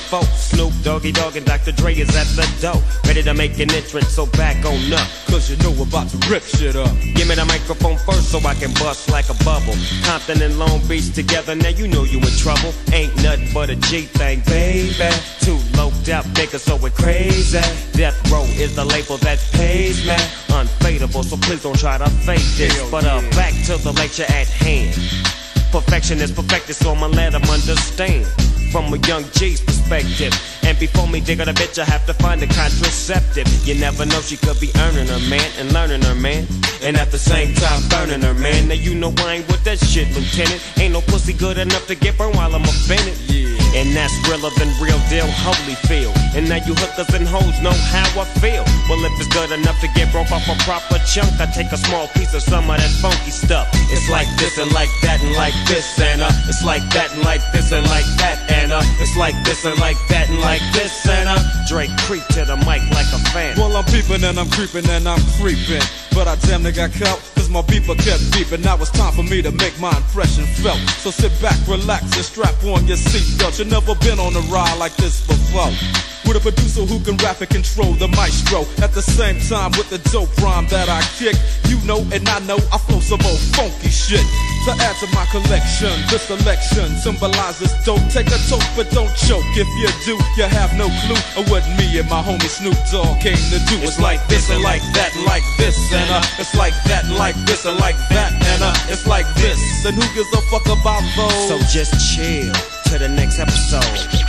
folk. Snoop, Doggy Dogg, and Dr. Dre is at the door, ready to make an entrance, so back on up. Cause you know we're about to rip shit up. Give me the microphone first so I can bust like a bubble. Compton and Long Beach together, now you know you in trouble. Ain't nothing but a G thing, baby. Too loped out niggas, so we're crazy. Death Row is the label that pays me. Unfadable, so please don't try to fake this. But back to the lecture at hand. Perfection is perfected, so I'ma let them understand from a young G's perspective. And before me dig on a bitch, I have to find a contraceptive. You never know, she could be earning her man and learning her man, and at the same time burning her man. Now you know I ain't with that shit, Lieutenant. Ain't no pussy good enough to get burned while I'm offended. And that's realer than real deal, Holyfield. And now you hookers and hoes know how I feel. Well, if it's good enough to get broke off a proper chunk, I take a small piece of some of that funky stuff. It's like this and like that and like this and it's like that and like this and like that and it's like this and like that and like this and Drake creep to the mic like a fan. Well, I'm peeping and I'm creeping and I'm creeping, but I damn near got caught, cause my beeper kept beeping. Now it's time for me to make my impression felt. So sit back, relax, and strap on your seatbelt. You've never been on a ride like this before, with a producer who can rap and control the maestro. At the same time with the dope rhyme that I kick, you know and I know I flow some old funky shit. To add to my collection, this selection symbolizes dope. Take a toke but don't choke. If you do, you have no clue of what me and my homie Snoop Dogg came to do. It's like this and like that and like this and it's like that and like this and like that and it's like this. And who gives a fuck about those? So just chill to the next episode.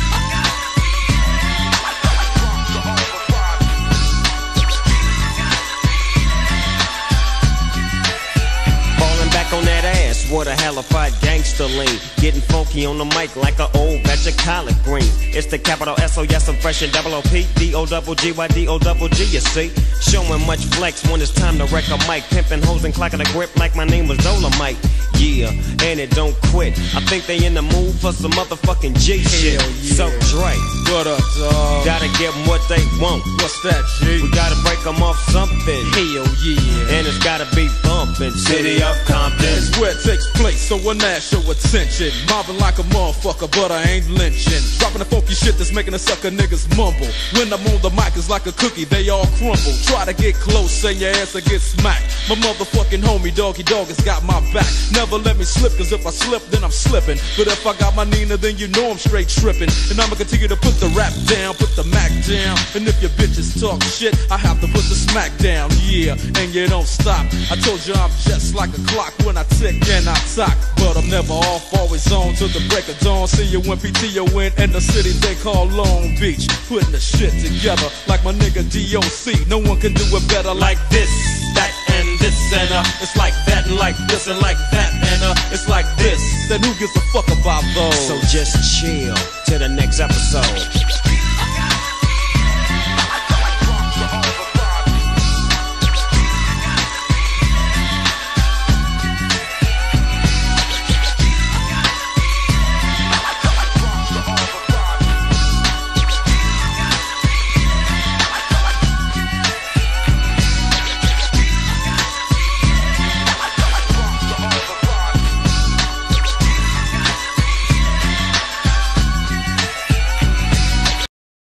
On that ass, what a halified gangster lean. Getting funky on the mic like an old batch of collard greens. It's the capital S, oh yes, I'm fresh and double O-P, D-O-double-G-Y-D-O-double-G, you see. Showing much flex when it's time to wreck a mic. Pimping hoes and clocking a grip like my name was Dolomite. Yeah, and it don't quit. I think they in the mood for some motherfucking G shit. Yeah. So Dre, what up, dog? gotta give them what they want. What's that, G? We gotta break them off something. Hell yeah. And it's gotta be bumpin'. City of Compton. It's where it takes place, so when that show attention. Mobbing like a motherfucker, but I ain't lynching. Dropping the funky shit that's making the sucker niggas mumble. When I'm on the mic, it's like a cookie, they all crumble. Try to get close, and your ass will get smacked. My motherfucking homie, Doggy Dogg, has got my back. Never let me slip, cause if I slip, then I'm slipping. But if I got my Nina, then you know I'm straight tripping. And I'ma continue to put the rap down, put the Mac down. And if your bitches talk shit, I have to put the smack down. Yeah, and you don't stop. I told you I'm just like a clock when I tick and I talk. But I'm never off, always on till the break of dawn. See you when PTO in the city they call Long Beach. Putting the shit together like my nigga DOC. No one can do it better like this, that, and this, and it's like that, and like this, and like that, and it's like this. Then who gives a fuck about those? So just chill to the next episode.